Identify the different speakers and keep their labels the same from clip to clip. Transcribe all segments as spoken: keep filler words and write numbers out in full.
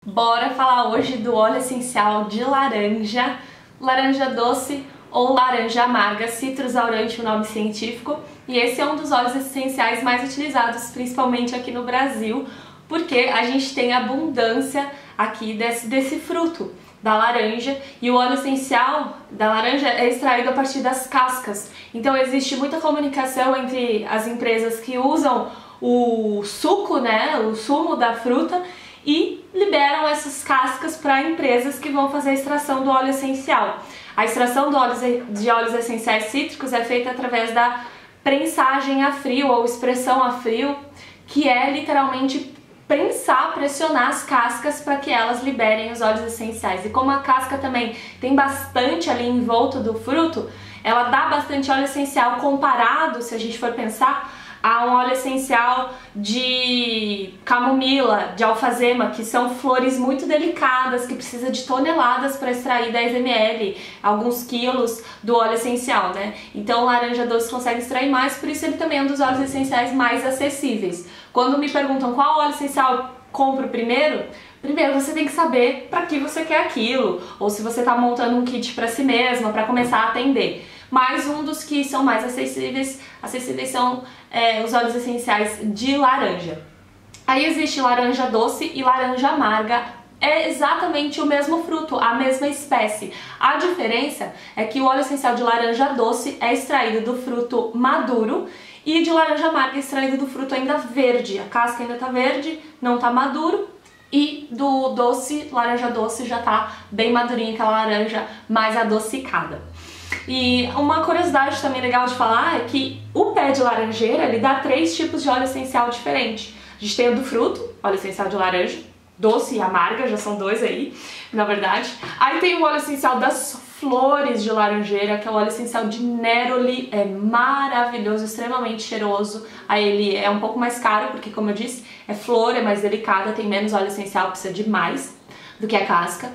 Speaker 1: Bora falar hoje do óleo essencial de laranja, laranja doce ou laranja amarga, Citrus aurantia, o nome científico, e esse é um dos óleos essenciais mais utilizados, principalmente aqui no Brasil, porque a gente tem abundância aqui desse, desse fruto, da laranja, e o óleo essencial da laranja é extraído a partir das cascas. Então existe muita comunicação entre as empresas que usam o suco, né, o sumo da fruta, e liberam essas cascas para empresas que vão fazer a extração do óleo essencial. A extração do óleo, de óleos essenciais cítricos é feita através da prensagem a frio ou expressão a frio, que é literalmente prensar, pressionar as cascas para que elas liberem os óleos essenciais. E como a casca também tem bastante ali em volta do fruto, ela dá bastante óleo essencial comparado, se a gente for pensar, a um óleo essencial de camomila, de alfazema, que são flores muito delicadas, que precisa de toneladas para extrair dez mililitros, alguns quilos do óleo essencial, né? Então o laranja doce consegue extrair mais, por isso ele também é um dos óleos essenciais mais acessíveis. Quando me perguntam qual óleo essencial compro primeiro, primeiro você tem que saber para que você quer aquilo, ou se você está montando um kit para si mesma, para começar a atender. Mas um dos que são mais acessíveis, acessíveis são é, os óleos essenciais de laranja. Aí existe laranja doce e laranja amarga, é exatamente o mesmo fruto, a mesma espécie. A diferença é que o óleo essencial de laranja doce é extraído do fruto maduro e de laranja amarga é extraído do fruto ainda verde. A casca ainda está verde, não está maduro. E do doce, laranja doce, já tá bem madurinha, aquela laranja mais adocicada. E uma curiosidade também legal de falar é que o pé de laranjeira, ele dá três tipos de óleo essencial diferente. A gente tem o do fruto, óleo essencial de laranja, doce e amarga, já são dois aí, na verdade. Aí tem o óleo essencial das flores de laranjeira, que é o óleo essencial de neroli, é maravilhoso, extremamente cheiroso. Aí ele é um pouco mais caro, porque como eu disse, é flor, é mais delicada, tem menos óleo essencial, precisa de mais do que a casca.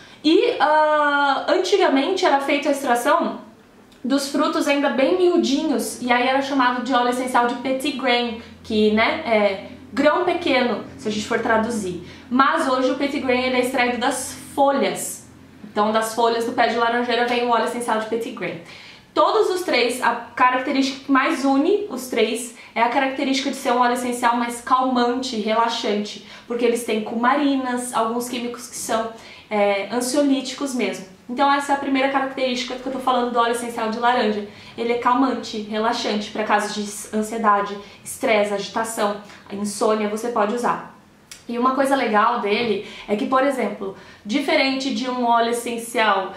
Speaker 1: E uh, antigamente era feita a extração dos frutos ainda bem miudinhos, e aí era chamado de óleo essencial de petit grain, que né, é grão pequeno, se a gente for traduzir. Mas hoje o petit grain ele é extraído das folhas. Então das folhas do pé de laranjeira vem o óleo essencial de petit grain. Todos os três, a característica que mais une os três é a característica de ser um óleo essencial mais calmante, relaxante, porque eles têm cumarinas, alguns químicos que são é, ansiolíticos mesmo. Então essa é a primeira característica que eu tô falando do óleo essencial de laranja. Ele é calmante, relaxante, para casos de ansiedade, estresse, agitação, insônia, você pode usar. E uma coisa legal dele é que, por exemplo, diferente de um óleo essencial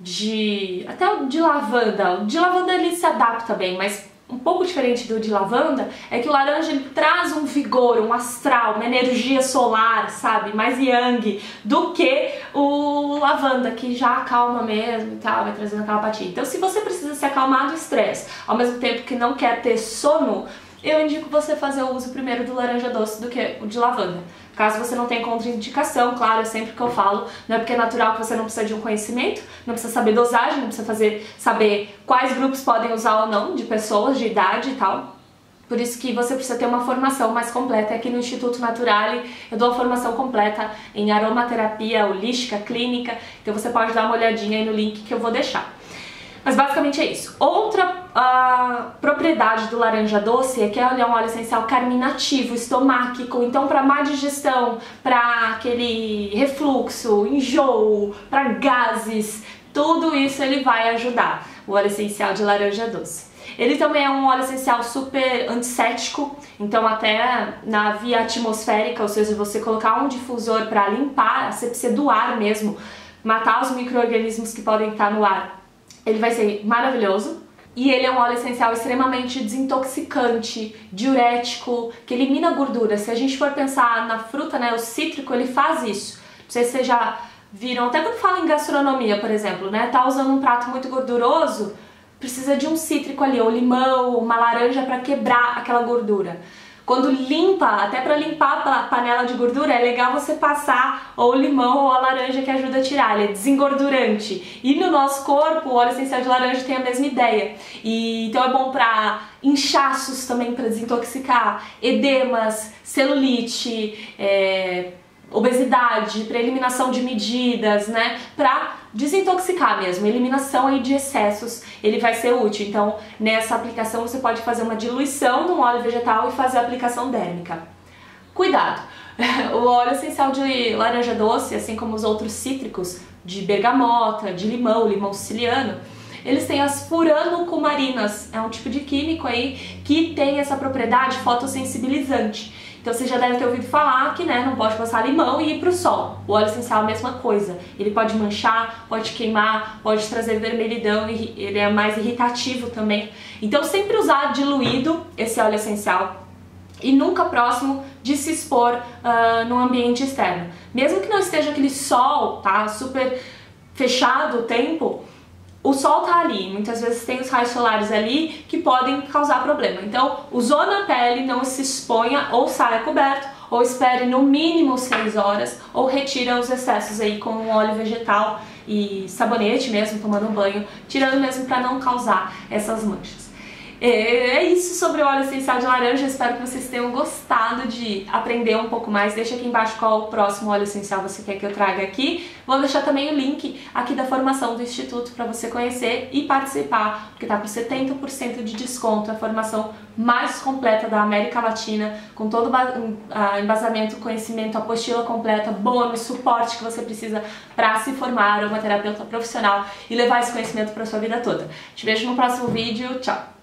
Speaker 1: de até o de lavanda, o de lavanda ele se adapta bem, mas um pouco diferente do de lavanda é que o laranja ele traz um vigor, um astral, uma energia solar, sabe, mais yang do que o lavanda, que já acalma mesmo e tal, vai trazendo aquela apatia. Então se você precisa se acalmar do estresse, ao mesmo tempo que não quer ter sono, eu indico você fazer o uso primeiro do laranja doce do que o de lavanda. Caso você não tenha contraindicação, claro, é sempre que eu falo, não é porque é natural que você não precisa de um conhecimento, não precisa saber dosagem, não precisa fazer, saber quais grupos podem usar ou não, de pessoas, de idade e tal. Por isso que você precisa ter uma formação mais completa. Aqui no Instituto Naturale eu dou a formação completa em aromaterapia holística, clínica, então você pode dar uma olhadinha aí no link que eu vou deixar. Mas basicamente é isso. Outra uh, propriedade do laranja doce é que ele é um óleo essencial carminativo, estomáquico, então para má digestão, para aquele refluxo, enjoo, para gases, tudo isso ele vai ajudar, o óleo essencial de laranja doce. Ele também é um óleo essencial super antisséptico, então até na via atmosférica, ou seja, você colocar um difusor para limpar a asepsia do ar mesmo, matar os micro-organismos que podem estar no ar, ele vai ser maravilhoso. E ele é um óleo essencial extremamente desintoxicante, diurético, que elimina gordura. Se a gente for pensar na fruta, né, o cítrico, ele faz isso. Não sei se vocês já viram, até quando fala em gastronomia, por exemplo, né, tá usando um prato muito gorduroso, precisa de um cítrico ali, ou limão, ou uma laranja para quebrar aquela gordura. Quando limpa, até para limpar a panela de gordura, é legal você passar ou o limão ou a laranja que ajuda a tirar, ele é desengordurante. E no nosso corpo, o óleo essencial de laranja tem a mesma ideia. E, então é bom para inchaços também, para desintoxicar, edemas, celulite, é, obesidade, para eliminação de medidas, né, para desintoxicar mesmo, eliminação aí de excessos, ele vai ser útil. Então, nessa aplicação você pode fazer uma diluição no óleo vegetal e fazer a aplicação dérmica. Cuidado! O óleo essencial de laranja doce, assim como os outros cítricos, de bergamota, de limão, limão siciliano, eles têm as furanocumarinas, é um tipo de químico aí que tem essa propriedade fotossensibilizante. Então você já deve ter ouvido falar que, né, não pode passar limão e ir pro sol. O óleo essencial é a mesma coisa. Ele pode manchar, pode queimar, pode trazer vermelhidão, e ele é mais irritativo também. Então sempre usar diluído esse óleo essencial e nunca próximo de se expor uh, no ambiente externo. Mesmo que não esteja aquele sol, tá, super fechado o tempo, o sol tá ali, muitas vezes tem os raios solares ali que podem causar problema. Então, usou na pele, não se exponha ou saia coberto, ou espere no mínimo seis horas, ou retira os excessos aí com um óleo vegetal e sabonete mesmo, tomando um banho, tirando mesmo para não causar essas manchas. É isso sobre o óleo essencial de laranja, espero que vocês tenham gostado de aprender um pouco mais. Deixa aqui embaixo qual o próximo óleo essencial você quer que eu traga aqui. Vou deixar também o link aqui da formação do Instituto para você conhecer e participar, porque tá com setenta por cento de desconto, a formação mais completa da América Latina, com todo o embasamento, conhecimento, apostila completa, bônus, suporte que você precisa para se formar uma terapeuta profissional e levar esse conhecimento para sua vida toda. Te vejo no próximo vídeo, tchau!